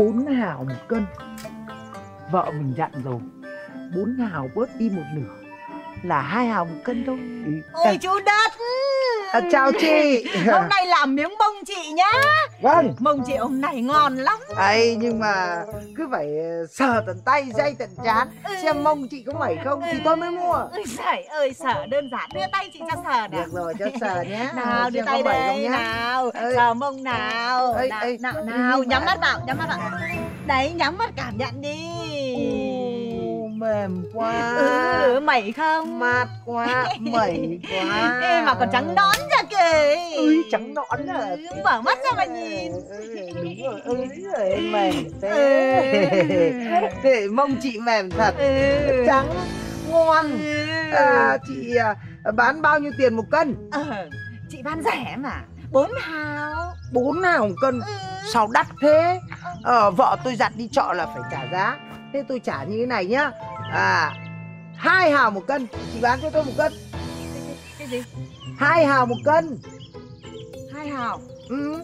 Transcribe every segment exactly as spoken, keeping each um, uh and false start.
bốn hào một cân. Vợ mình dặn rồi, bốn hào bớt đi một nửa là hai hào một cân thôi. Ôi chú Đất. À, chào chị. Hôm nay làm miếng mông chị nhá. Vâng. Mông chị hôm nay ngon lắm. Ấy nhưng mà cứ phải sờ tận tay, day tận trán, ừ. xem mông chị có mẩy không thì tôi mới mua. Ôi giời ơi, sờ đơn giản, đưa tay chị cho sờ nào. Được rồi, cho sờ nhé. Nào, đưa tay đây nào. Ê. Sờ mông nào. Ê, nào, ê. nào, nào. Nhắm mắt vào, nhắm mắt vào. Đấy, nhắm mắt cảm nhận đi. Ồ, mềm quá. Ừ, mẩy không? Mát quá, mẩy quá. Ê, mà còn trắng nõn ra kìa. Ui, trắng nõn à. Ừ, mở mắt ra mà nhìn. Ừ, đúng rồi, ừ, đúng rồi, mềm thế. Ừ. Mông chị mềm thật. Ừ. Trắng, ngon. Ừ. À, chị bán bao nhiêu tiền một cân? Ờ, chị bán rẻ mà. Bốn hào. Bốn hào một cân? Ừ. Sao đắt thế? Ờ, vợ tôi dặn đi chợ là phải trả giá. Thế tôi trả như thế này nhá. À, hai hào một cân. Chị bán cho tôi một cân. Cái gì? Hai hào một cân. Hai hào? Ừ.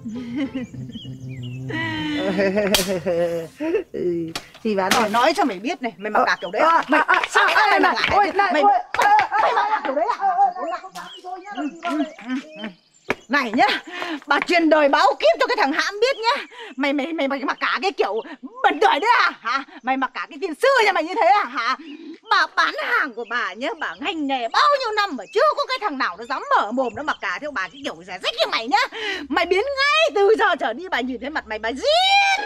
Chị bán ờ, nói cho mày biết này, mày mặc cả kiểu đấy à? Mày à, à, sao mày mặc lại? Mày mày mày mặc kiểu đấy à? Này nhá, bà truyền đời báo kiếp cho cái thằng hãm biết nhá. Mày mày mày mày mặc cả cái kiểu bẩn đời đấy à? Hả? Mày mặc cả cái tiên sư nhà mày như thế à? Hả? Bà bán hàng của bà nhá, bà ngành nghề bao nhiêu năm mà chưa có cái thằng nào nó dám mở mồm nó mặc cả theo bà cái kiểu rẻ rách như mày nhá. Mày biến ngay từ giờ trở đi, bà nhìn thấy mặt mày bà giết.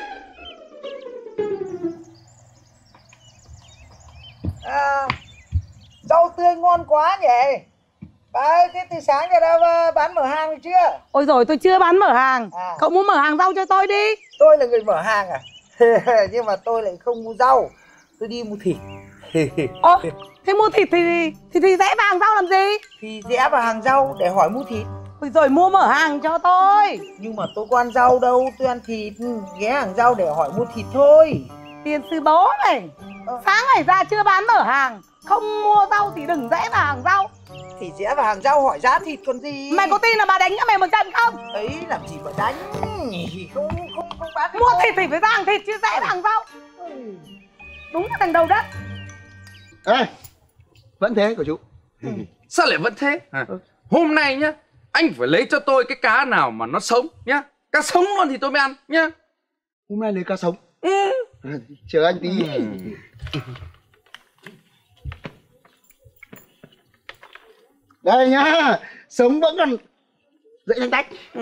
À, rau tươi ngon quá nhỉ. Bà ơi, thế từ sáng giờ đã bán mở hàng rồi chưa? Ôi rồi tôi chưa bán mở hàng. À. Cậu mua mở hàng rau cho tôi đi. Tôi là người mở hàng à? Nhưng mà tôi lại không mua rau, tôi đi mua thịt. Ồ, thế mua thịt thì thì thì rẽ vào hàng rau làm gì? Thì rẽ vào hàng rau để hỏi mua thịt. Ôi rồi mua mở hàng cho tôi. Nhưng mà tôi có ăn rau đâu, tôi ăn thịt. Ghé hàng rau để hỏi mua thịt thôi. Tiền sư bố mày. ờ. Sáng ngày ra chưa bán mở hàng, không mua rau thì đừng rẽ vào hàng rau. Thì rẽ vào hàng rau hỏi giá thịt còn gì. Mày có tin là bà đánh cho mày một trận không? Ấy làm gì mà đánh. Không không không bán. Mua thịt thì phải ra hàng thịt chứ rẽ vào hàng rau. ừ. Đúng là thằng đầu đất. Ê, vẫn thế của chú. ừ. Sao lại vẫn thế à? ừ. Hôm nay nhá, anh phải lấy cho tôi cái cá nào mà nó sống nhá. Cá sống luôn thì tôi mới ăn nhá. Hôm nay lấy cá sống. ừ. à, Chờ anh tí. ừ. Đây nhá, sống vẫn còn dậy nhanh tách. ừ.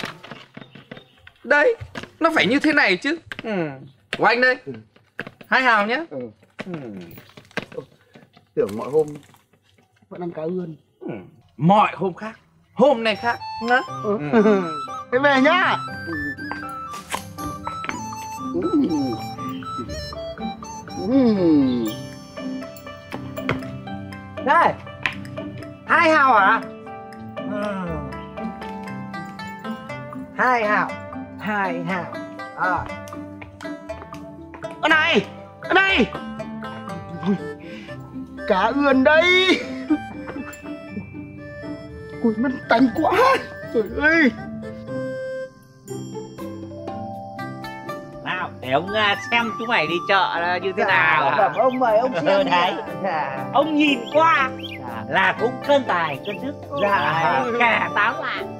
Đây, nó phải như thế này chứ. ừ. Của anh đây. ừ. Hai hào nhá. ừ. ừ. Tưởng mọi hôm vẫn ăn cá ươn. ừ. Mọi hôm khác, hôm nay khác nhá. ừ. ừ. Thế về nhá. ừ. Ừ. Đây, hai hào hả? Ừ. Hai hào, hai hào. À. Ở này, ở đây. Cá ươn đây. Ui, mất tánh quá. Trời ơi. Nào, để ông xem chúng mày đi chợ như thế dạ, nào. Dạ, ông mời ông xem. Đấy. Dạ. Ông nhìn qua dạ. là cũng cân tài, cân sức. Dạ. Cả tám lạng.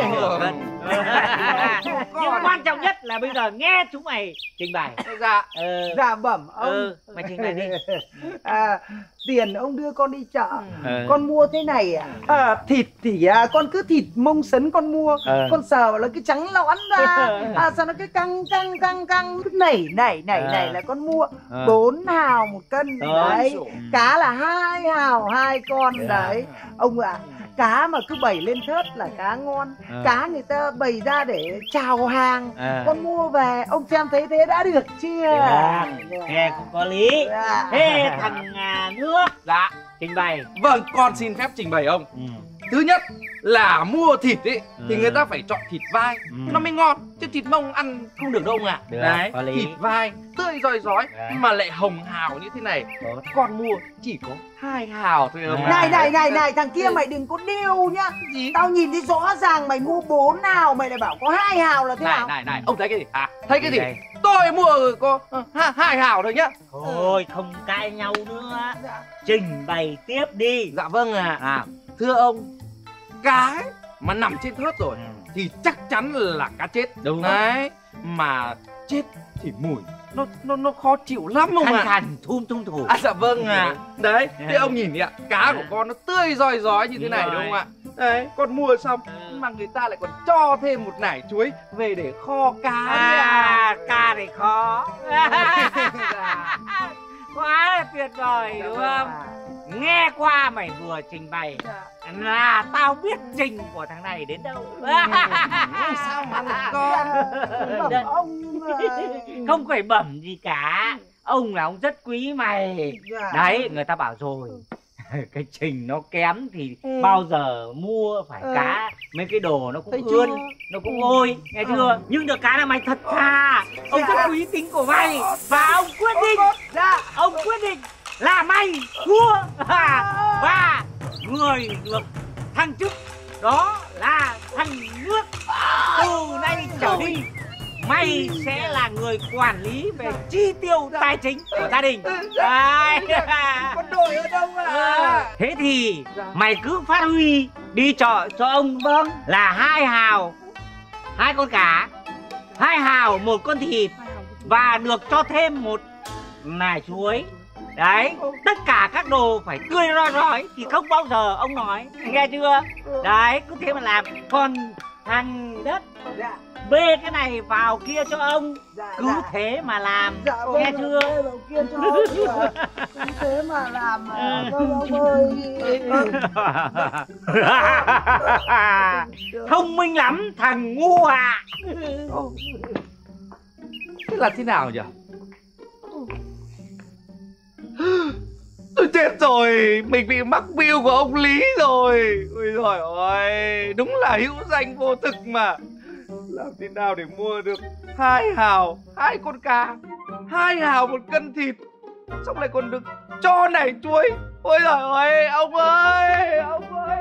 Nhưng quan trọng nhất là bây giờ nghe chúng mày trình bày. Dạ. ừ. Dạ bẩm ông. ừ, Mày trình bày đi. À, tiền ông đưa con đi chợ. ừ. Con mua thế này à? À, thịt thì à, con cứ thịt mông sấn con mua. ừ. Con sờ là cái trắng nõn ra. À, sao nó cái căng căng căng căng này này này ừ. này là con mua ừ. bốn hào một cân. ừ. Đấy. Cá là hai hào hai con. ừ. Đấy. Ông ạ, à, cá mà cứ bày lên thớt là cá ngon. ừ. Cá người ta bày ra để chào hàng. ừ. Con mua về ông xem thấy thế đã được chưa? Dạ. Nghe cũng có lý. dạ. Thế thằng à, nước Dạ. trình bày. Vâng, con xin phép trình bày ông. ừ. Thứ nhất, là mua thịt ấy thì người ta phải chọn thịt vai Ừ. nó mới ngon, chứ thịt mông ăn không được đâu ông ạ. Được, Đấy, có lý. thịt vai tươi rói rói Đấy. mà lại hồng hào như thế này, Tốt. con mua chỉ có hai hào thôi ông ạ. Này này này này, thằng kia mày đừng có điêu nhá. Gì? Tao nhìn thấy rõ ràng mày mua bốn hào, mày lại bảo có hai hào là thế Này nào? này này, ông thấy cái gì? À, thấy cái Gì gì? đây? Tôi mua có uh, hai, hai hào thôi nhá. Thôi không cãi nhau nữa. Trình bày tiếp đi. Dạ vâng ạ. À. À, Thưa ông, cá ấy mà nằm trên thớt rồi ừ. thì chắc chắn là cá chết. Đúng Đấy, mà chết thì mùi nó nó nó khó chịu lắm không khăn ạ? khăn thum thum thủ. À dạ vâng ạ. À. Đấy, thế ông nhìn đi ạ, cá của con nó tươi rói rói như thế Đúng này rồi. đúng không ạ? Đấy, con mua xong Ừ. mà người ta lại còn cho thêm một nải chuối về để kho cá đấy ạ. À, ca thì khó. Quá là tuyệt vời Dạ đúng vâng không? ạ. Nghe qua mày vừa trình bày là tao biết trình của thằng này đến đâu. Sao mà lại con? Bẩm ông à, Không phải bẩm gì cả. Ông là ông rất quý mày. dạ. Đấy, người ta bảo rồi. Cái trình nó kém thì Ừ. bao giờ mua phải Ừ. cá. Mấy cái đồ nó Thấy cũng chưa? ươn, nó cũng ôi, nghe chưa? Nhưng được cái là mày thật thà. Ông rất quý tính của mày. Và ông quyết định, Dạ. ông quyết định là mày thua. Và người được thăng chức đó là thằng Nước. Từ nay trở đi mày sẽ là người quản lý về chi tiêu tài chính của gia đình. Đấy. Con đội ở đâu ạ? Thế thì mày cứ phát huy đi chợ cho ông vâng là hai hào hai con cá, hai hào một con thịt và được cho thêm một nải chuối. Đấy, tất cả các đồ phải tươi rói rói thì không bao giờ ông nói, nghe chưa? Đấy, cứ thế mà làm. Còn thằng Đất Dạ. bê cái này vào kia cho ông, Dạ, cứ dạ. thế mà làm, Dạ, nghe vâng, chưa? đây đầu kia cho ông ạ. Cứ thế mà làm mà vâng ông ơi. Thông minh lắm thằng ngu à. Thế là thế nào nhỉ? Tôi chết rồi, mình bị mắc bưu của ông Lý rồi. Ôi giời ơi, đúng là hữu danh vô thực mà. Làm thế nào để mua được hai hào, hai con cá, hai hào một cân thịt, xong lại còn được cho nải chuối. Ôi giời ơi, ông ơi, ông ơi.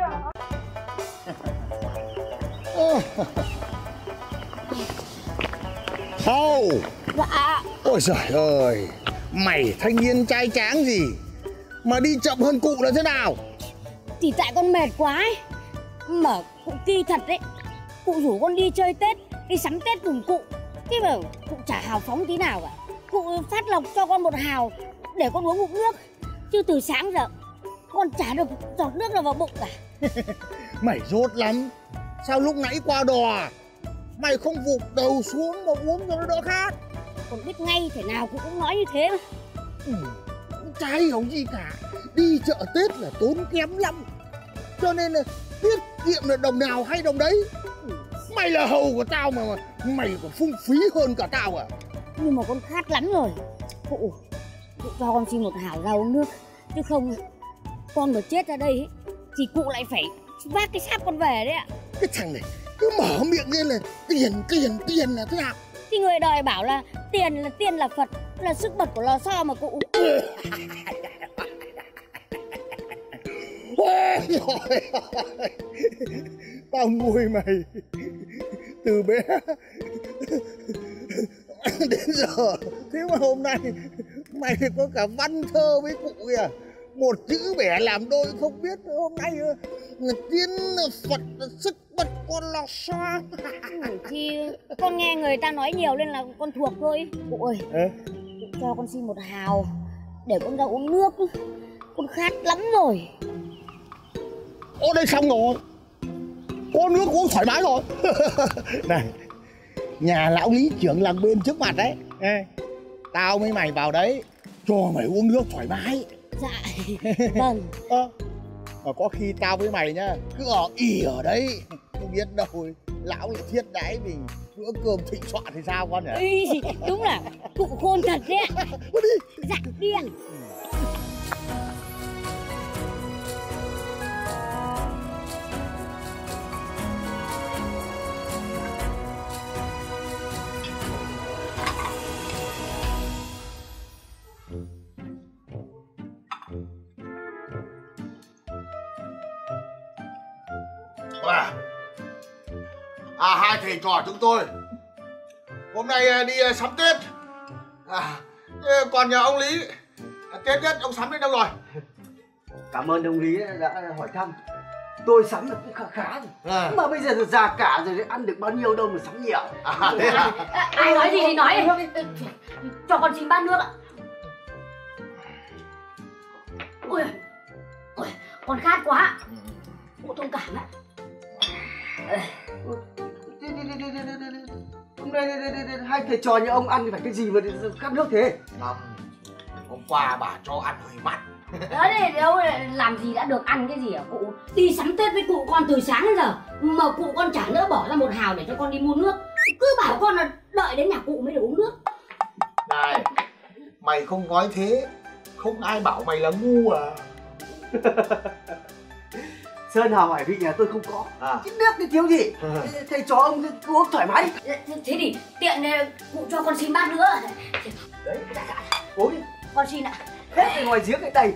Hầu. Dạ. Ôi giời ơi, mày thanh niên trai tráng gì mà đi chậm hơn cụ là thế nào? Thì tại con mệt quá ấy. Mà cụ kỳ thật đấy. Cụ rủ con đi chơi Tết, đi sắm Tết cùng cụ. Thế mà cụ chả hào phóng tí nào cả. Cụ phát lộc cho con một hào để con uống ngụm nước. Chứ từ sáng giờ con chả được giọt nước nào vào bụng cả. Mày dốt lắm. Sao lúc nãy qua đò mày không vụt đầu xuống mà uống cho nó đỡ khát? Con biết ngay thể nào cụ cũng nói như thế mà. Ừ, chả hiểu gì cả. Đi chợ Tết là tốn kém lắm, cho nên là tiết kiệm là đồng nào hay đồng đấy. Mày là hầu của tao mà, mà mày còn phung phí hơn cả tao à? Nhưng mà con khát lắm rồi. Cụ, cụ cho con xin một hào ra uống nước. Chứ không con mà chết ra đây ấy, thì cụ lại phải vác cái xác con về đấy ạ. Cái thằng này cứ mở miệng lên là tiền tiền tiền là thế nào? Thì người đời bảo là tiền là tiền là Phật, là sức bật của lò xo mà cụ. Ôi trời ơi, tao nuôi mày từ bé đến giờ, thế mà hôm nay mày có cả văn thơ với cụ kìa. Một chữ bẻ làm đôi không biết, hôm nay tiên Phật sức bật con lò xo. Ừ, thì con nghe người ta nói nhiều nên là con thuộc thôi. Cụ ơi, Ê? cụ cho con xin một hào để con ra uống nước. Con khát lắm rồi. Ô đây xong rồi, có nước uống thoải mái rồi. Này, nhà lão lý trưởng làng bên trước mặt đấy. Ê, tao với mày vào đấy cho mày uống nước thoải mái. Dạ, vâng. Ơ, mà có khi tao với mày nhá cứ ở ỉ ở đấy, không biết đâu lão lại thiết đãi mình bữa cơm thịnh soạn thì sao con nhỉ? Ý, đúng là cụ khôn thật đấy ạ. Đi. Dạ, đi ạ. thầy trò chúng tôi hôm nay đi sắm Tết. À, còn nhà ông Lý, Tết nhất ông sắm đến đâu rồi? Cảm ơn ông Lý đã hỏi thăm. Tôi sắm được cũng khá khá rồi. À. Mà bây giờ già cả rồi ăn được bao nhiêu đâu mà sắm nhiều. À, thế à? À, ai nói gì thì nói. Cho con xin bát nước ạ. Ôi, ôi, con khát quá. Cụ thông cảm ạ. Hôm nay hai thầy trò như ông ăn thì phải cái gì mà khát nước thế? Không, hôm qua bà cho ăn hơi mặn. Đấy, đâu làm gì đã được ăn cái gì hả cụ? Đi sắm Tết với cụ con từ sáng đến giờ mà cụ con chả nỡ bỏ ra một hào để cho con đi mua nước. Cứ bảo con là đợi đến nhà cụ mới được uống nước. Này, mày không nói thế, không ai bảo mày là ngu à. Sơn hào hải vị nhà tôi không có. À. Chứ nước thì thiếu gì. À. Thầy trò ông cứ uống thoải mái đi. Thế thì tiện cụ cho con xin bát nữa. Đấy, dạ dạ. Uống đi. Con xin ạ. Hết từ ngoài giếng cái đầy.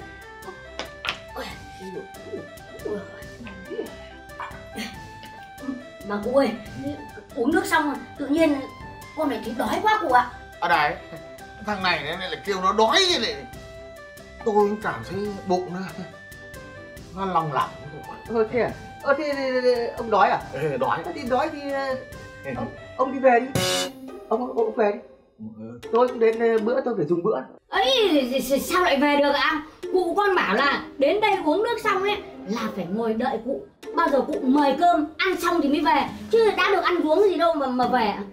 Mà cụ ơi, uống nước xong tự nhiên con lại thấy đói quá cụ ạ. À đấy, thằng này này lại kêu nó đói như này. Tôi cảm thấy bụng nó nó lòng lỏng. Ờ thế à? Ờ thế, thế, thế ông đói à? Ừ, đói. Thì đói thì ông, ông đi về đi. Ông ông về đi. Ừ. Tôi cũng đến bữa tôi phải dùng bữa. Ấy sao lại về được ạ? Cụ con bảo là đến đây uống nước xong ấy là phải ngồi đợi cụ. Bao giờ cụ mời cơm ăn xong thì mới về. Chứ đã được ăn uống gì đâu mà mà về ạ.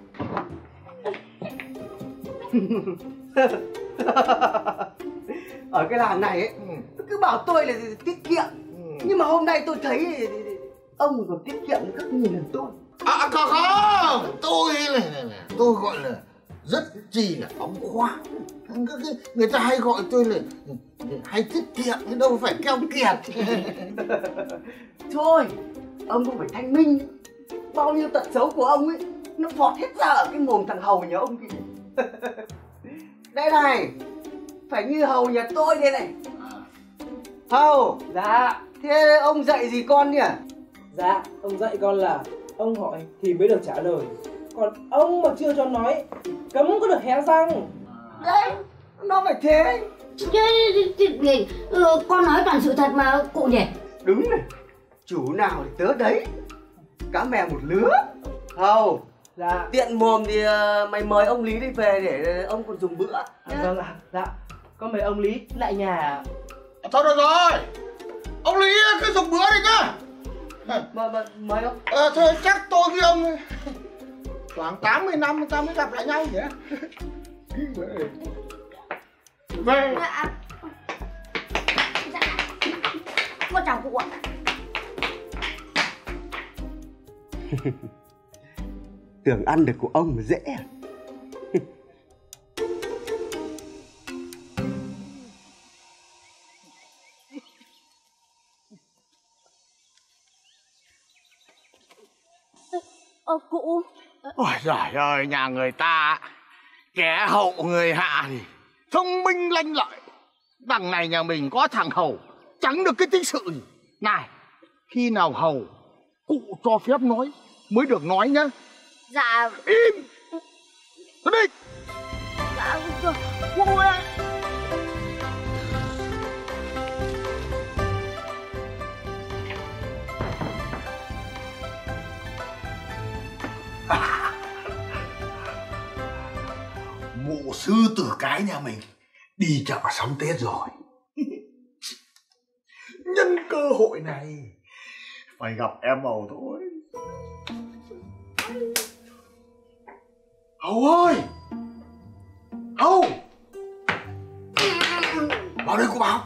Ở cái làng này ấy cứ bảo tôi là tiết kiệm. Ừ. Nhưng mà hôm nay tôi thấy ông còn tiết kiệm gấp nhiều lần tôi. À không không, tôi này, này, này tôi gọi là rất chi là phóng khoáng. Người ta hay gọi tôi là hay tiết kiệm chứ đâu phải keo kiệt. Thôi, ông cũng phải thanh minh. Bao nhiêu tật xấu của ông ấy nó vọt hết ra ở cái mồm thằng Hầu nhà ông kìa. Đây này, phải như Hầu nhà tôi đây này. Hầu. Dạ. Thế ông dạy gì con nhỉ? Dạ, ông dạy con là ông hỏi thì mới được trả lời. Còn ông mà chưa cho nói cấm có được hé răng. Đấy, nó phải thế. Ừ, con nói toàn sự thật mà cụ nhỉ? Đúng này, chủ nào thì tớ đấy. Cá mè một lứa. Hầu. Dạ. Tiện mồm thì uh, mày mời ông Lý đi về để ông còn dùng bữa. À, vâng ạ. À. Dạ. Con mời ông Lý lại nhà. Thôi được rồi. Ông Lý cứ dùng bữa đi cơ. Mời mời mời ông. Ờ thôi chắc tôi với ông khoảng tám mươi năm ta mới gặp lại nhau nhỉ. Về. Dạ. Dạ. Con chào cụ ạ. Tưởng ăn được của ông mà dễ à? Ờ, cụ. Ôi giời ơi, nhà người ta kẻ hậu người hạ thì thông minh lanh lợi. Đằng này nhà mình có thằng Hầu chẳng được cái tích sự gì. Này, khi nào Hầu cụ cho phép nói mới được nói nhá. Dạ. Im. Tôi đi. Dạ, cụ ơi. Mụ sư tử cái nhà mình đi chợ sắm Tết rồi. Nhân cơ hội này phải gặp em Hầu thôi. Hầu ơi, Hầu, vào đây cô báo.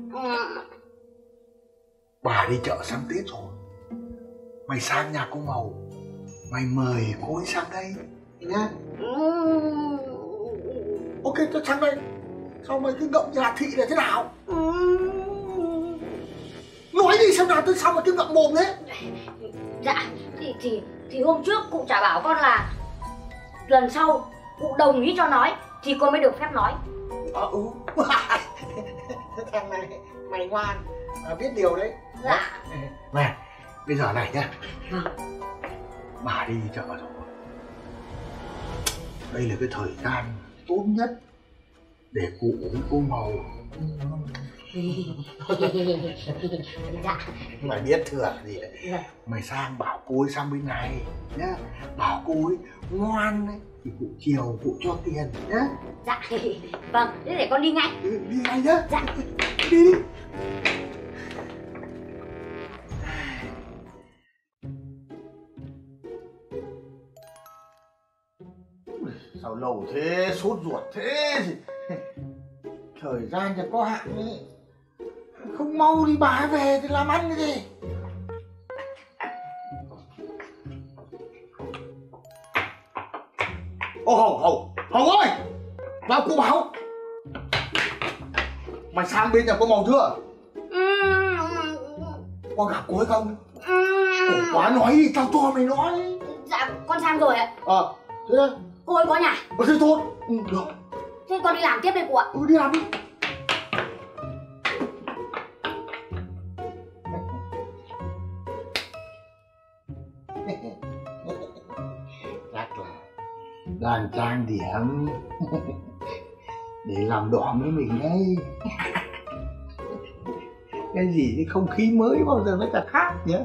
Bà đi chợ sắm Tết rồi. Mày sang nhà cô Hầu, mày mời cô ấy sang đây nhá. Ok, tôi sang đây. Sao mày cứ ngậm nhà thị là thế nào? Nói đi xem nào, tôi sao mà cứ ngậm mồm thế? Dạ, thì thì thì hôm trước cụ chả bảo con là lần sau cụ đồng ý cho nói thì con mới được phép nói. Ờ ừ. Thằng này mày ngoan, à, biết điều đấy. Dạ. Này, bây giờ này nhá. Bà đi chợ rồi. đây là cái thời gian tốt nhất để cụ với cô Màu. Dạ. Mày biết thừa gì đấy. Dạ. Mày sang bảo cô ấy sang bên này nhá, bảo cô ấy ngoan ấy thì cụ chiều cụ cho tiền nhá. Dạ. Vâng, thế để con đi ngay. Ừ, đi ngay nhá. Dạ. Đi đi. Sao lâu thế, sốt ruột thế gì? Thời gian thì có hạn ấy. Không mau đi bà về thì làm ăn cái gì? Ô Hồng, Hồng, Hồng ơi! Vào cô báo. Mày sang bên nhà cô Màu chưa? Con gặp cô ấy không? Cổ quá nói đi, tao cho mày nói. Dạ, con sang rồi ạ. Ờ, thế đó. Cô ấy có nhà. Ờ, thế tốt. Ừ, được. Thế con đi làm tiếp đây cô ạ. Ừ, đi làm đi. Chắc là đang trang điểm để làm đỏ với mình đây. Cái gì cái không khí mới bao giờ nó chả khác nhỉ.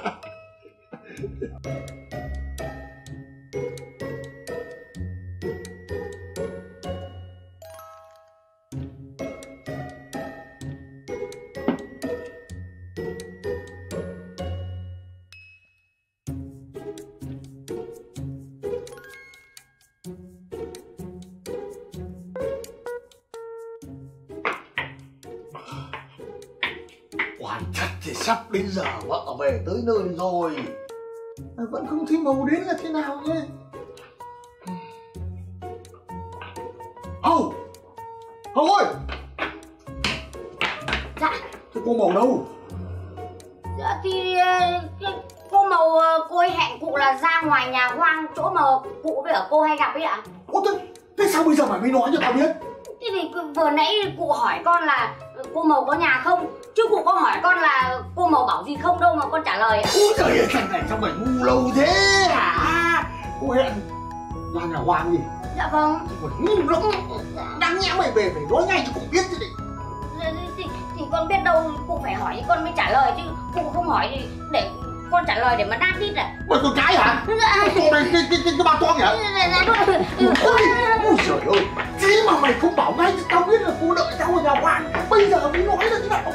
Hoàn chắc thì sắp đến giờ vợ về tới nơi rồi mà vẫn không thấy Màu đến là thế nào nhé. Hồng, Hồng ơi! Dạ. Thế cô Màu đâu? Dạ thì cô Màu, cô ấy hẹn cụ là ra ngoài nhà hoang chỗ mà cụ với ở cô hay gặp ấy ạ. Ủa thế, thế sao bây giờ mày mới nói cho tao biết? Thế thì vừa nãy cụ hỏi con là cô Màu có nhà không, chứ cụ có hỏi con là cô Màu bảo gì không đâu mà con trả lời ạ. Úi trời ơi, thằng này sao mày ngu lâu thế hả? Cô hẹn ra nhà hoang gì? Dạ vâng. Mày ngu lắm. Đáng nhẽ mày về phải nói ngay cho cụ biết chứ đi. Thì, thì con biết đâu cụ phải hỏi con mới trả lời chứ cụ không hỏi thì để con trả lời để mà đáp đít à. Mày con cái hả? Dạ. Cô này cái cái cái, cái bà toan hả? Dạ đúng. Ôi trời ơi, thế mà mày không bảo ngay cho tao biết là cô đợi tao ở nhà hoang. Bây giờ mới nói là thế nào?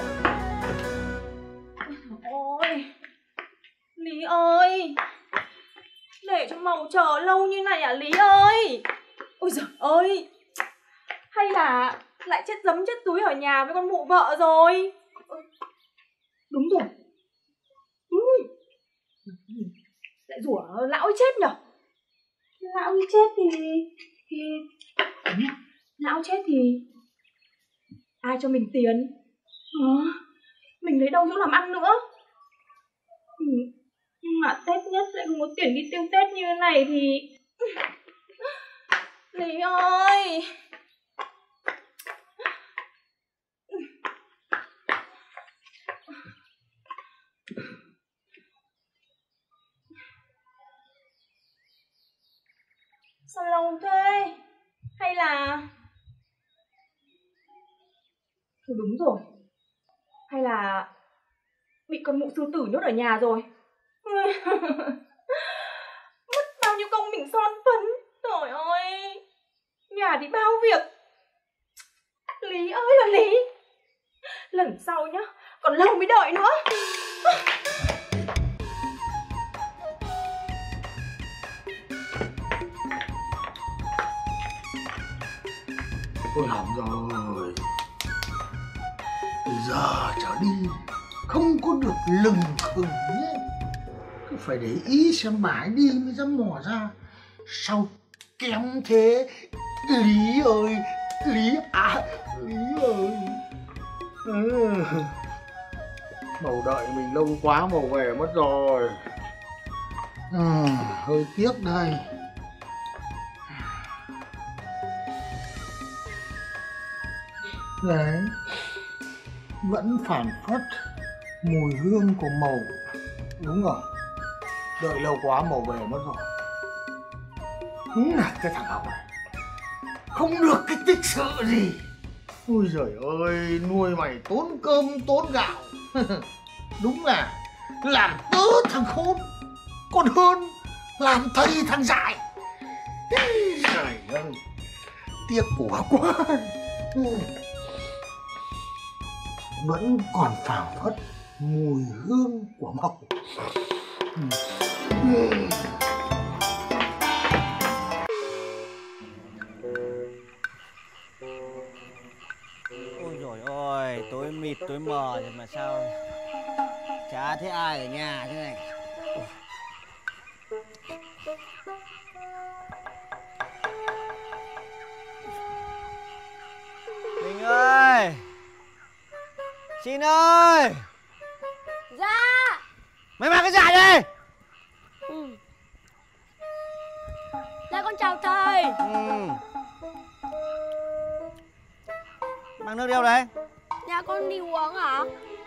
Ôi Lý ơi, để cho Màu chờ lâu như này à Lý ơi. Ôi giời ơi, hay là lại chết giấm chết túi ở nhà với con mụ vợ rồi. Đúng rồi, đúng rồi. Lại rủa lão ấy chết nhở. Lão ấy chết thì thì lão chết thì ai cho mình tiền à, mình lấy đâu chỗ làm ăn nữa. Ừ. Nhưng mà Tết nhất lại không có tiền đi tiêu Tết như thế này thì Lý ơi. Sao lâu thế? Hay là... Thôi đúng rồi. Hay là bị con mụ sư tử nhốt ở nhà rồi. Mất bao nhiêu công mình son phấn. Trời ơi, nhà thì bao việc. Lý ơi là Lý, lần sau nhá, còn lâu mới đợi nữa. Tôi hỏng rồi. Từ giờ trở đi không có được lừng khừng nhé. Cứ phải để ý xem bà ấy đi mới dám mò ra. Sao kém thế? Lý ơi, Lý à, Lý ơi. Ừ. Màu đợi mình lâu quá Màu về mất rồi. À, hơi tiếc đây. Đấy, vẫn phảng phất mùi hương của Màu. Đúng rồi, đợi lâu quá Màu về mất rồi. Đúng là cái thằng Hồng này. không được cái tích sự gì. Ôi giời ơi, nuôi mày tốn cơm tốn gạo. Đúng là làm tớ thằng khôn còn hơn làm thầy thằng dại. Trời ơi, tiếc của quá. Vẫn còn phảng phất mùi hương của mộc. Ôi dồi ôi, tối mịt tối mờ rồi mà sao chả thấy ai ở nhà thế này. Mình ơi, Xin ơi. Dạ. Mày mang cái giải đây. Ừ. Dạ con chào thầy. Ừ. Mang nước đâu đấy? Dạ con đi uống hả?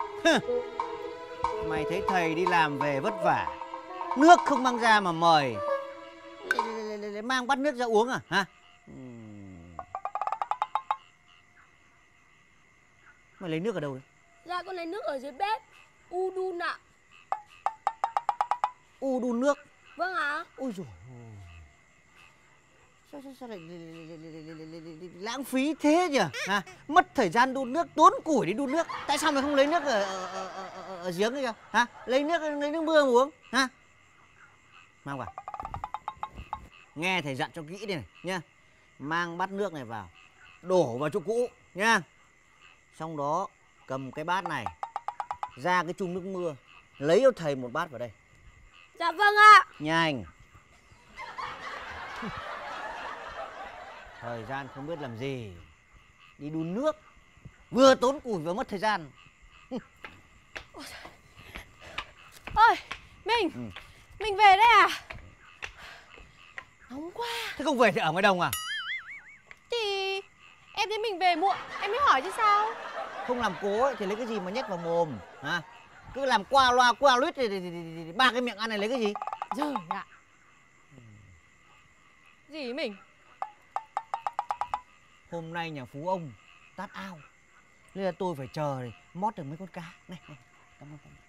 Mày thấy thầy đi làm về vất vả, nước không mang ra mà mời, để mang bát nước ra uống à hả? Mày lấy nước ở đâu đấy? Dạ con lấy nước ở dưới bếp. U đun ạ. U đun nước? Vâng ạ. Ôi dồi ôi, sao, sao, sao lại lãng phí thế nhỉ? À, mất thời gian đun nước, tốn củi đi đun nước. Tại sao mày không lấy nước ở, ở, ở, ở, ở giếng ấy kìa? Hả? Lấy nước lấy nước mưa mà uống hả? Mang vào. Nghe thầy dặn cho kỹ đây này nhá. Mang bát nước này vào, đổ vào chỗ cũ nhá. Xong đó cầm cái bát này ra cái chung nước mưa, lấy cho thầy một bát vào đây. Dạ vâng ạ. Nhanh. Thời gian không biết làm gì, đi đun nước, vừa tốn củi vừa mất thời gian. Ôi, mình, ừ. mình về đây à? Nóng quá. Thế không về thì ở ngoài đồng à? Thì em thấy mình về muộn, em mới hỏi chứ sao. Không làm cố ấy, thì lấy cái gì mà nhét vào mồm hả? Cứ làm qua loa qua luyết thì, thì, thì, thì, thì ba cái miệng ăn này lấy cái gì? Rồi ạ. Gì mình? Hôm nay nhà phú ông tát ao, nên là tôi phải chờ này, mót được mấy con cá. Này, này, cảm ơn, cảm ơn.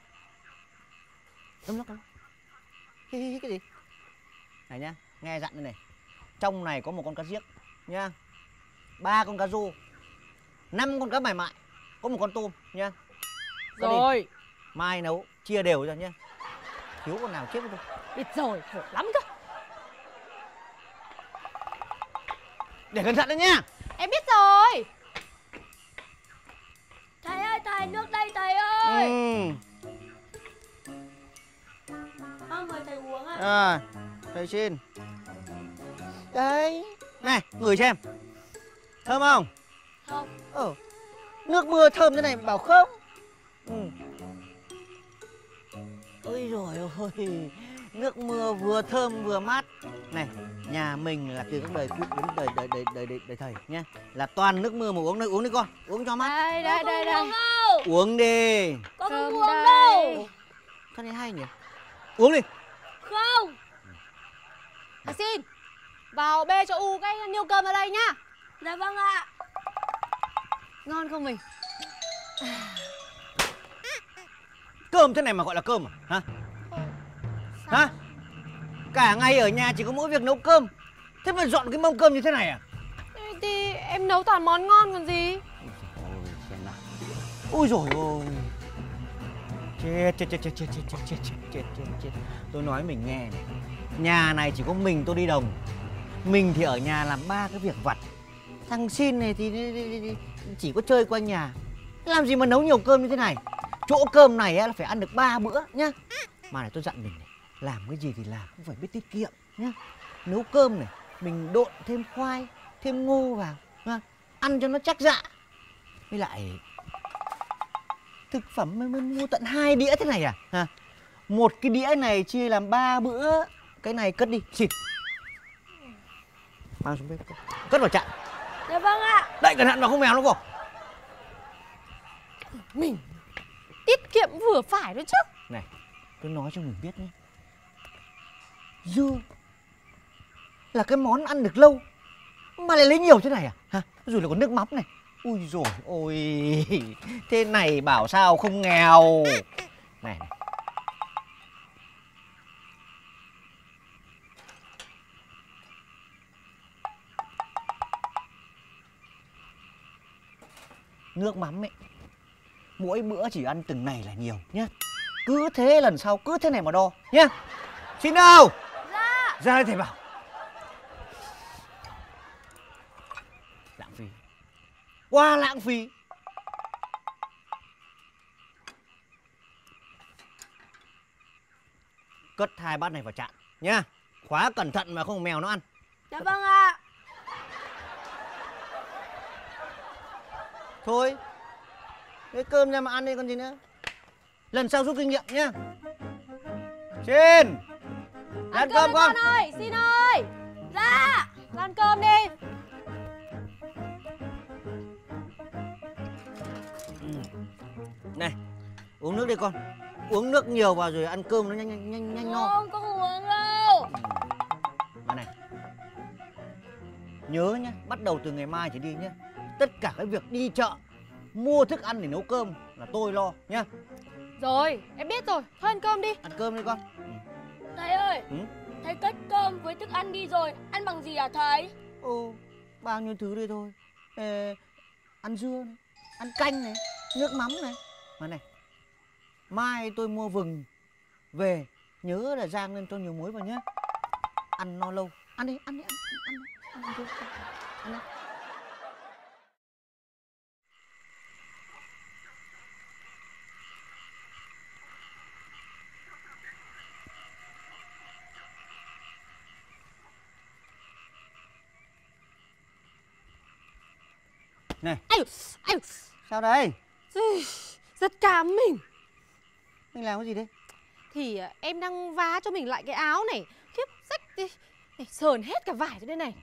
Cấm nước, cấm nước. Hi, hi, hi, cái gì? Này nhá, nghe dặn đây này. Trong này có một con cá giếc nhá, ba con cá rô, năm con cá mải mại, có một con tôm nhá. Rồi. Mai nấu chia đều ra nhá. Thiếu con nào chết với tôi. Biết rồi, khổ lắm cơ. Để cẩn thận đấy nhá. Em biết rồi. Thầy ơi, thầy, nước đây thầy ơi. Ừ. À, mời thầy uống ạ. À, thầy xin. Đấy. Này, ngửi xem. Thơm không? Không. Ờ. Nước mưa thơm thế này bảo không? Ừ. Ôi dồi ôi, nước mưa vừa thơm vừa mát. Này, nhà mình là từ các đời cũ đến đời đời đời đời, đời, đời thầy nhá, là toàn nước mưa mà uống đây, uống đi con, uống cho mát. Đây đây đây đây. Uống đi. Con không uống đâu. Sao này hay nhỉ? Uống đi. Không. À, xin vào bê cho U cái niêu cơm ở đây nhá. Dạ vâng ạ. Ngon không mình? Cơm thế này mà gọi là cơm à? Hả? Sao? Hả? Cả ngày ở nhà chỉ có mỗi việc nấu cơm, thế mà dọn cái mâm cơm như thế này à? Thì em nấu toàn món ngon còn gì. Ôi dồi ôi, chết chết chết chết chết chết chết chết chết chết chết chết. Tôi nói mình nghe này, nhà này chỉ có mình tôi đi đồng, mình thì ở nhà làm ba cái việc vặt, thằng Xin này thì chỉ có chơi quanh nhà, làm gì mà nấu nhiều cơm như thế này. Chỗ cơm này là phải ăn được ba bữa nhá. Mà này tôi dặn mình này, làm cái gì thì làm cũng phải biết tiết kiệm nhá. Nấu cơm này mình độn thêm khoai, thêm ngô vào ha, ăn cho nó chắc dạ. Với lại thực phẩm mới mua tận hai đĩa thế này à? Ha? Một cái đĩa này chia làm ba bữa, cái này cất đi, xịt. Mang xuống bếp, cất vào chạn. Dạ vâng ạ. Đậy cẩn thận vào không mèo nó vào. Mình tiết kiệm vừa phải thôi chứ. Này, tôi nói cho mình biết nhé, dưa là cái món ăn được lâu, Mà lại lấy nhiều thế này à? Hả? Rồi lại còn nước mắm này. Ui dồi ôi, thế này bảo sao không nghèo. Này, này. Nước mắm ấy, mỗi bữa chỉ ăn từng này là nhiều nhá. Cứ thế lần sau cứ thế này mà đo nhá. Xin đâu? Dạ. Ra đây thầy bảo. Lãng phí. Quá lãng phí. Cất hai bát này vào chạn nhá. Khóa cẩn thận mà không mèo nó ăn. Dạ vâng ạ. Thôi, cái cơm ra mà ăn đi còn gì nữa. Lần sau rút kinh nghiệm nhá. Xin ăn cơm con. Con ơi, xin ơi. Dạ, ăn cơm đi. Này, uống nước đi con. Uống nước nhiều vào rồi ăn cơm nó nhanh nhanh nhanh nhanh no. Không, con không uống đâu. Mà này, nhớ nhá, bắt đầu từ ngày mai trở đi nhá. Tất cả cái việc đi chợ, mua thức ăn để nấu cơm là tôi lo nhá. Rồi, em biết rồi. Thôi ăn cơm đi. Ăn cơm đi con. Thầy ơi, Ừ? thầy cất cơm với thức ăn đi rồi, ăn bằng gì hả thầy? Ồ, bao nhiêu thứ đây thôi. Ê, ăn dưa này, ăn canh này, nước mắm này. Mà này, mai tôi mua vừng về, nhớ là rang lên cho nhiều muối vào nhá. Ăn no lâu. Ăn đi, ăn đi, ăn, ăn, ăn, ăn, ăn, ăn, ăn đi. Này, Ai, ai, sao đây? rất cám mình. Mình làm cái gì đấy? Thì à, em đang vá cho mình lại cái áo này. Khiếp, rách đi. Này, sờn hết cả vải cho đây này.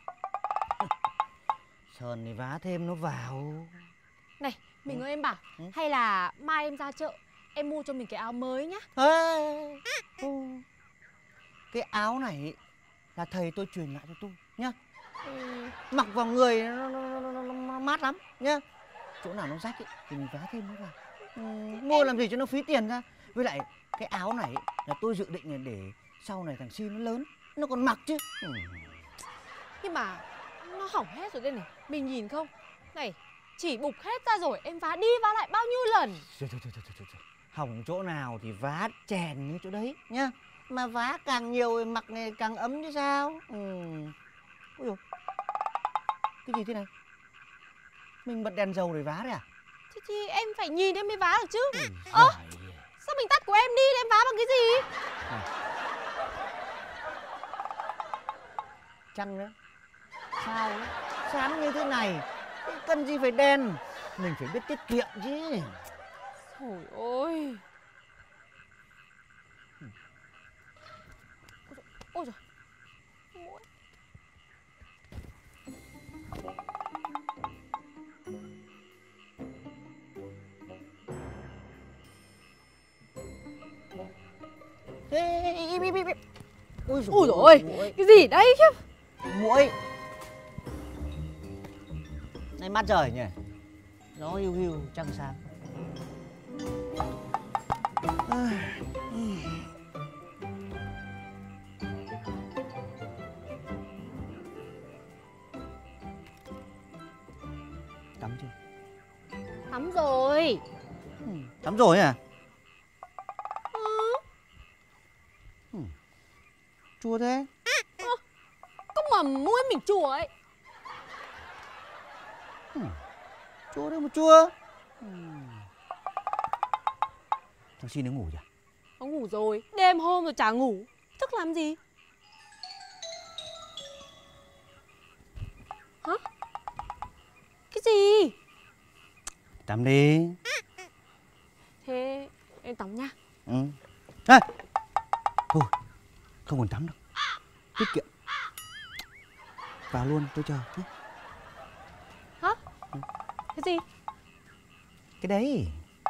Sờn thì vá thêm nó vào. Này, mình Ừ. ơi em bảo, Ừ. hay là mai em ra chợ, em mua cho mình cái áo mới nhá. Ê, ô, cái áo này là thầy tôi truyền lại cho tôi nhá. Ừ. Mặc vào người nó, nó, nó, nó, nó mát lắm nhá. Chỗ nào nó rách ấy, thì mình vá thêm nó vào. Ừ, mua làm gì cho nó phí tiền ra. Với lại cái áo này là tôi dự định là để sau này thằng Si nó lớn nó còn mặc chứ. Ừ. Nhưng mà nó hỏng hết rồi đây này. Mình nhìn không? Này, chỉ bục hết ra rồi, em vá đi vá lại bao nhiêu lần. Thôi, thôi, thôi, thôi, thôi, thôi. Hỏng chỗ nào thì vá chèn như chỗ đấy nhá. Mà vá càng nhiều thì mặc này càng ấm chứ sao. Ừ. Ôi dồi, cái gì thế này? Mình bật đèn dầu để vá đấy à? Thì, thì em phải nhìn em mới vá được chứ. Ơ, Ơ, sao mình tắt của em đi, em vá bằng cái gì? Chăng nữa. Sao ấy? Sáng như thế này cần gì phải đèn. Mình phải biết tiết kiệm chứ. Trời ơi. Ôi giời. Mũi. Ê, im, im, im, im. Ôi Ôi dồi ôi, cái gì đấy chứ? Muỗi. Nay mát trời nhỉ. Gió hiu hiu trăng sáng. Tắm chưa? Tắm rồi. Tắm rồi à? Ừ. Ừ. Chua thế. Ơ, có mà mũi mình chua ấy. Ừ. Chua đấy mà chua. Ừ. Thằng Xin nó ngủ chưa? Nó ngủ rồi, đêm hôm rồi chả ngủ. Thức làm gì? Hả? Cái gì? Tắm đi. Thế em tắm nha. Ừ. À, thôi, không còn tắm đâu. Tiết kiệm. Vào luôn, tôi chờ nhé. Hả? Ừ. Cái gì? Cái đấy.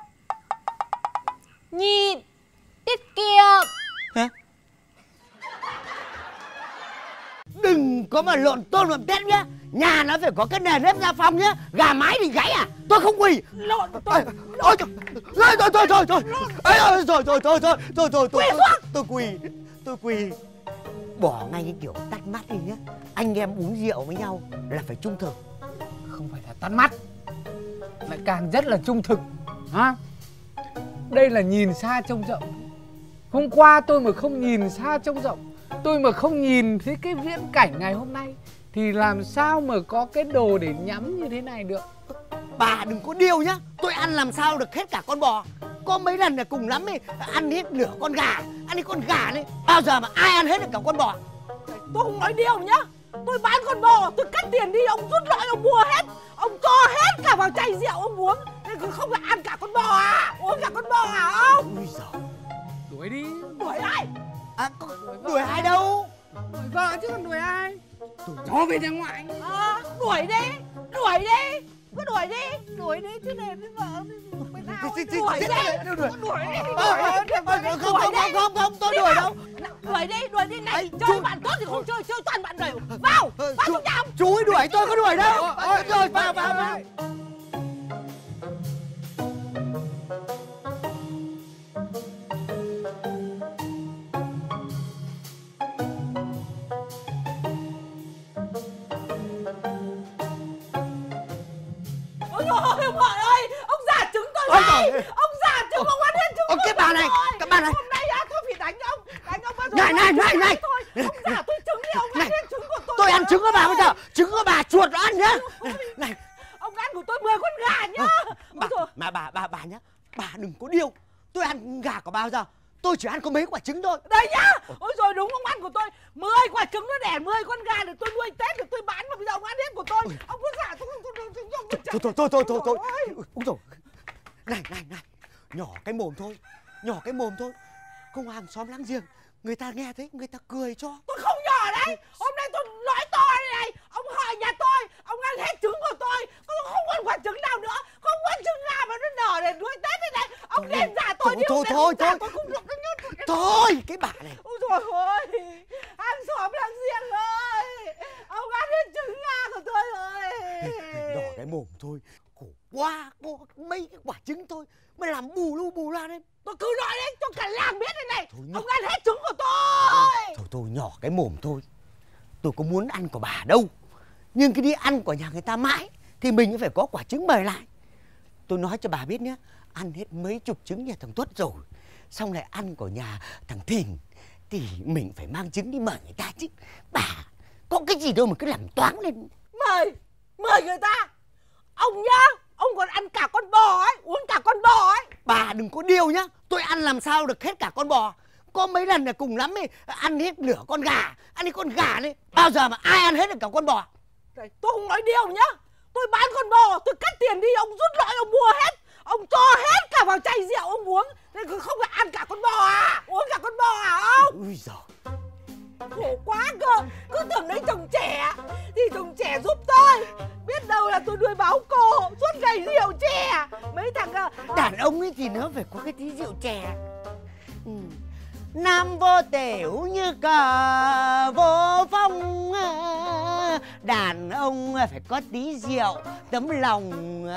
Nhịn, tiết kiệm. Hả? Đừng có mà lộn tôn lộn tét nhá. Nhà nó phải có cái nền nếp gia phong nhá. Gà mái thì gáy à? Tôi không quỳ. Lộn tôi. Ôi trời. Rồi rồi rồi rồi rồi. Ơi ơi rồi rồi rồi rồi rồi rồi tôi tôi quỳ. Tôi quỳ. Bỏ ngay cái kiểu tắt mắt đi nhá. Anh em uống rượu với nhau là phải trung thực. Không phải là tắt mắt, lại càng rất là trung thực ha. Đây là nhìn xa trông rộng. Hôm qua tôi mà không nhìn xa trông rộng, tôi mà không nhìn thấy cái viễn cảnh ngày hôm nay, thì làm sao mà có cái đồ để nhắm như thế này được. Bà đừng có điêu nhá. Tôi ăn làm sao được hết cả con bò. Có mấy lần là cùng lắm ấy ăn hết nửa con gà. Ăn hết con gà đấy. Bao giờ mà ai ăn hết được cả con bò. Tôi không nói điều nhá. Tôi bán con bò, tôi cắt tiền đi, ông rút lõi, ông mua hết. Ông cho hết cả vào chai rượu ông uống. Nên không phải ăn cả con bò à? Uống cả con bò à ông? Ui giời. Đuổi đi. Đuổi ai? À, đuổi ai đâu? Đuổi vợ chứ còn đuổi ai? Cho về nhà ngoại. À, đuổi đi, đuổi đi. Cứ đuổi đi, đuổi đi chứ để với vợ bên nào. Đuổi đi, đuổi đi. Đuổi đi, đuổi đi. Không, không, không, không, tôi đuổi đâu. Đuổi đi, đuổi đi này. Chơi bạn tốt thì không chơi, chơi toàn bạn đều. Vào, vào trong nhà. Chú ấy đuổi, tôi có đuổi đâu. Rồi, vào, vào, vào. Ôi trời ơi, ông giả trứng tôi đây. Ông giả trứng, ông ăn hết trứng tôi. Cái bà này, cái bà này. Hôm nay á, tôi phải đánh ông. Đánh ông bao giờ. Này, này, này, này. Ông giả tôi trứng đi, ông ăn hết trứng của tôi. Tôi ăn trứng của bà bây giờ. Trứng của bà chuột nó ăn nhá. Này. Ông ăn của tôi mười con gà nhá. Bà, mà bà, bà, bà nhá. Bà đừng có điêu. Tôi ăn gà của bà bao giờ. Tôi chỉ ăn có mấy quả trứng thôi. Đây nhá. Ôi rồi đúng, ông ăn của tôi mười quả trứng nó đẻ mười con gà để tôi nuôi Tết để tôi bán, mà bây giờ ông ăn hết của tôi. Ông cứ giả tôi không tôi Thôi thôi thôi thôi thôi thôi. Úi dồi. Này này này. Nhỏ cái mồm thôi. Nhỏ cái mồm thôi. Không hàng xóm láng giềng người ta nghe thấy người ta cười cho. Tôi không nhỏ đấy. Hôm nay tôi nói to đây này. Ông hỏi nhà tôi, ông ăn hết trứng của tôi. Tôi không còn quả trứng nào nữa. Không có trứng nào mà nó nở để nuôi Tết thế này. Ông nên giả tôi đi. Thôi thôi thôi thôi. Thôi cái bà này. Ôi trời ơi. Hàng xóm láng giềng ơi. Ông ăn hết trứng gà của tôi rồi. Nhỏ cái mồm thôi. Khổ quá. Có mấy cái quả trứng thôi mà làm bù lu bù la lên. Tôi cứ nói đấy cho cả làng biết đây này. Thôi, ông ăn hết trứng của tôi. Thôi thôi nhỏ cái mồm thôi. Tôi có muốn ăn của bà đâu. Nhưng cái đi ăn của nhà người ta mãi thì mình phải có quả trứng mời lại. Tôi nói cho bà biết nhé. Ăn hết mấy chục trứng nhà thằng Tuất rồi, xong lại ăn của nhà thằng Thìn, thì mình phải mang trứng đi mời người ta chứ. Bà có cái gì đâu mà cứ làm toáng lên. Mời, mời người ta. Ông nhá, ông còn ăn cả con bò ấy, uống cả con bò ấy. Bà đừng có điêu nhá. Tôi ăn làm sao được hết cả con bò. Có mấy lần là cùng lắm ấy ăn hết nửa con gà. Ăn hết con gà đấy. Bao giờ mà ai ăn hết được cả con bò. Tôi không nói điêu nhá. Tôi bán con bò, tôi cắt tiền đi, ông rút lõi, ông mua hết. Ông cho hết cả vào chai rượu ông uống. Nên không phải ăn cả con bò à. Uống cả con bò à ông. Ui giời. Khổ quá cơ. Cứ tưởng lấy chồng trẻ thì chồng trẻ giúp tôi. Biết đâu là tôi nuôi báo cô suốt ngày rượu chè. Mấy thằng đàn ông ấy thì nó phải có cái tí rượu chè. Ừ. Nam vô tiểu như cờ vô phong. Đàn ông phải có tí rượu, tấm lòng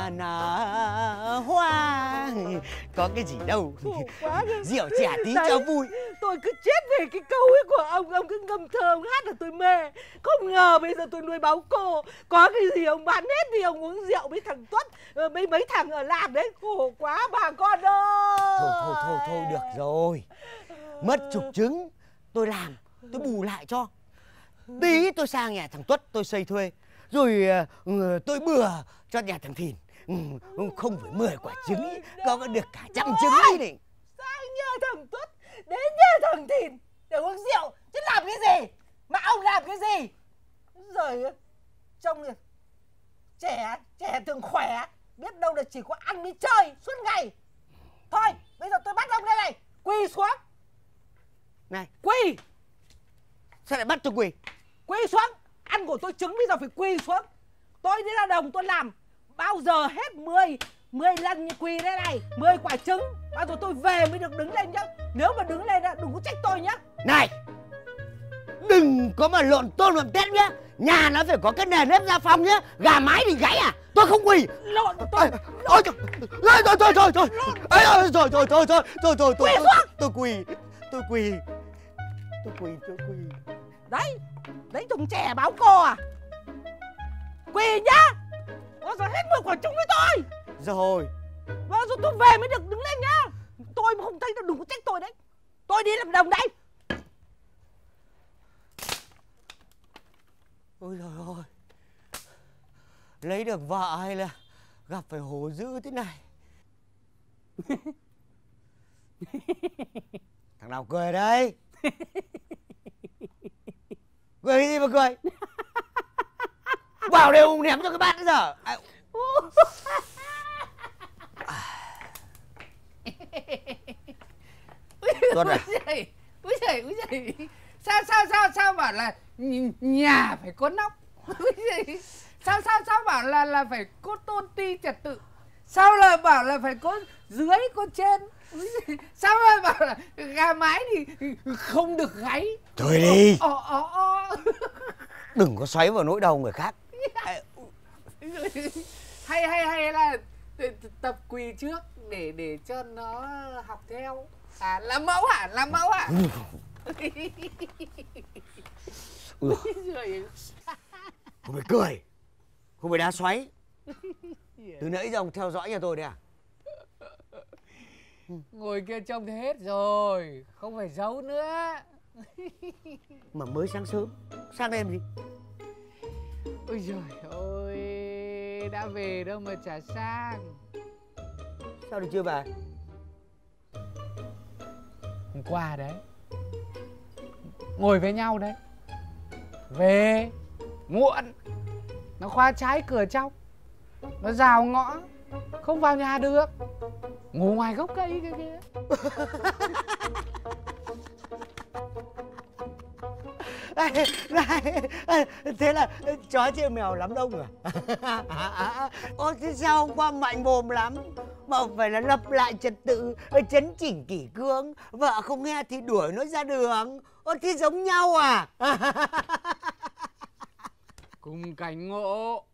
nở hoa. Có cái gì đâu. Rượu chè tí cho vui. Tôi cứ chết về cái câu ấy của ông. Ông cứ ngâm thơ, ông hát là tôi mê. Không ngờ bây giờ tôi nuôi báo cô. Có cái gì ông bán hết thì ông uống rượu với thằng Tuất, mấy mấy thằng ở làng đấy. Khổ quá bà con ơi. Thôi thôi thôi thôi được rồi. Mất chục trứng tôi làm, tôi bù lại cho. Tí tôi sang nhà thằng Tuất tôi xây thuê. Rồi uh, tôi bừa cho nhà thằng Thìn. uh, Không phải mười quả trứng, có được cả trăm trứng ấy này. Sao anh nhờ thằng Tuất đến nhà thằng Thìn để uống rượu chứ làm cái gì? Mà ông làm cái gì? Rồi trông trẻ, trẻ thường khỏe. Biết đâu là chỉ có ăn với chơi suốt ngày. Thôi bây giờ tôi bắt ông đây này. Quỳ xuống. Này quỳ. Sao lại bắt tôi quỳ? Quỳ xuống. Ăn của tôi trứng bây giờ phải quỳ xuống. Tôi đi ra đồng tôi làm bao giờ hết mười mười lần như quỳ đây này. Mười quả trứng. Bao giờ tôi về mới được đứng lên nhá. Nếu mà đứng lên đừng có trách tôi nhá. Này Đừng có mà lộn tôn lộn tét nhá. Nhà nó phải có cái nền nếp gia phong nhá. Gà mái thì gáy à? Tôi không quỳ. Lộn tôi. Ôi trời. Rồi rồi rồi rồi rồi. Ôi rồi rồi rồi rồi rồi rồi tôi tôi quỳ. Tôi quỳ. Tôi quỳ tôi quỳ. Đấy. Đấy thùng trẻ báo cô à? Quỳ nhá. Bao giờ hết mực của chúng với tôi. Rồi. Bao giờ tôi về mới được đứng lên nhá. Tôi mà không thấy đâu đừng có trách tôi đấy. Tôi đi làm đồng đây. Ôi trời ơi. Lấy được vợ hay là gặp phải hổ dữ thế này. Thằng nào cười đây? Cười cái gì mà cười? Vào đều ném cho cái bát bây giờ. Tuấn à? Úi giời, úi giời. Sao sao sao sao bảo là nhà phải có nóc. Sao sao sao bảo là là phải có tôn ti trật tự. Sao là bảo là phải có dưới có trên. Sao lại bảo là gà mái thì không được gáy. Thôi đi. Ờ, ờ, ờ. Đừng có xoáy vào nỗi đau người khác. Hay hay hay là tập quỳ trước để để cho nó học theo. À làm mẫu hả? Làm mẫu hả? Ừ. Không phải cười. Không phải đá xoáy. Từ nãy giờ ông theo dõi nhà tôi đấy à? Ngồi kia trông thấy hết rồi. Không phải giấu nữa. Mà mới sáng sớm. Sang đêm gì? Ôi giời ơi. Đã về đâu mà chả sang. Sao được chưa về? Hôm qua đấy. Ngồi với nhau đấy. Về muộn. Nó khóa trái cửa trong. Nó rào ngõ. Không vào nhà được. Ngủ ngoài gốc cây kia kìa. Thế là chó chia mèo lắm đông à? Ôi thế sao hôm qua mạnh mồm lắm mà phải là lập lại trật tự, chấn chỉnh kỷ cương, vợ không nghe thì đuổi nó ra đường. Ôi thế giống nhau à? Cùng cảnh ngộ.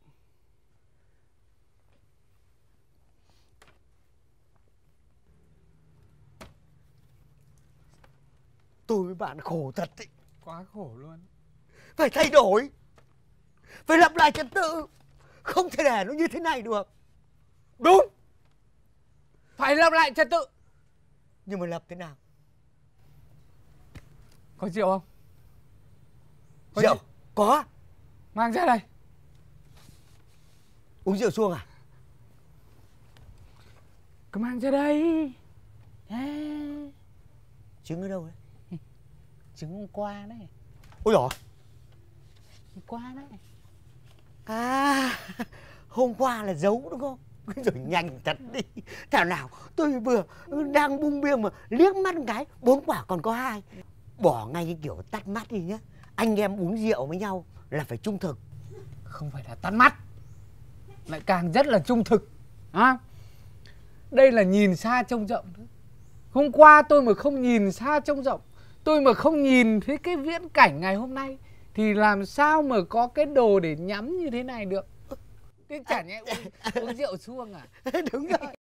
Tôi với bạn khổ thật ý. Quá khổ luôn. Phải thay đổi. Phải lập lại trật tự. Không thể để nó như thế này được. Đúng. Phải lập lại trật tự. Nhưng mà lập thế nào? Có rượu không? Có Rượu? Có. Mang ra đây. Uống rượu xuông à? Cứ mang ra đây. À. Trứng ở đâu đấy? Trứng hôm qua đấy. Ôi giời. Hôm qua đấy. À, hôm qua là giấu đúng không? Rồi nhanh thật đi. Thảo nào tôi vừa đang bung bia mà liếc mắt một cái, bốn quả còn có hai. Bỏ ngay cái kiểu tắt mắt đi nhá. Anh em uống rượu với nhau là phải trung thực. Không phải là tắt mắt, lại càng rất là trung thực à? Đây là nhìn xa trông rộng. Hôm qua tôi mà không nhìn xa trông rộng, tôi mà không nhìn thấy cái viễn cảnh ngày hôm nay, thì làm sao mà có cái đồ để nhắm như thế này được. Thế chả nhẽ uống, uống rượu xuông à? Đúng rồi.